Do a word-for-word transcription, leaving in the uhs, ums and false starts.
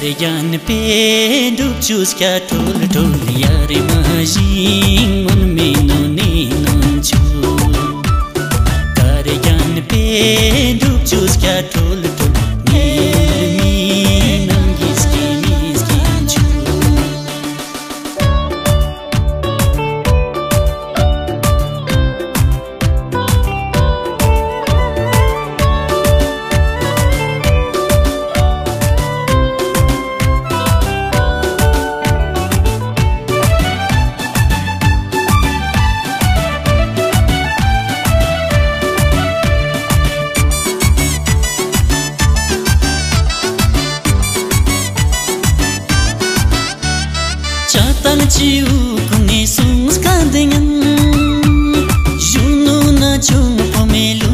ज्ञान पे डूब चूस क्या ठोल ठोल यारे माजिंग मन में नोने नोंचू कार ज्ञान पे डूब चूस क्या ठोल ठोल Catang ciu kune sungs kandengan Juno na chung pomelu